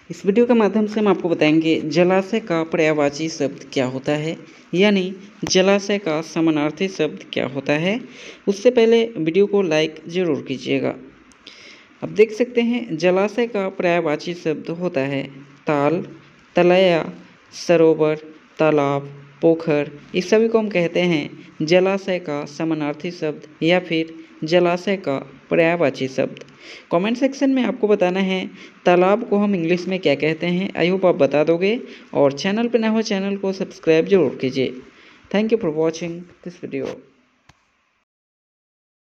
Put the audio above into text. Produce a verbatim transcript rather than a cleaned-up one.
इस वीडियो के माध्यम से हम आपको बताएंगे जलाशय का पर्यायवाची शब्द क्या होता है, यानी जलाशय का समानार्थी शब्द क्या होता है। उससे पहले वीडियो को लाइक ज़रूर कीजिएगा। अब देख सकते हैं जलाशय का पर्यायवाची शब्द होता है ताल, तलैया, सरोवर, तालाब, पोखर। इस सभी को हम कहते हैं जलाशय का समानार्थी शब्द या फिर जलाशय का पर्यायवाची शब्द। कमेंट सेक्शन में आपको बताना है तालाब को हम इंग्लिश में क्या कहते हैं। आई होप आप बता दोगे, और चैनल पर नए हो चैनल को सब्सक्राइब जरूर कीजिए। Thank you for watching this video.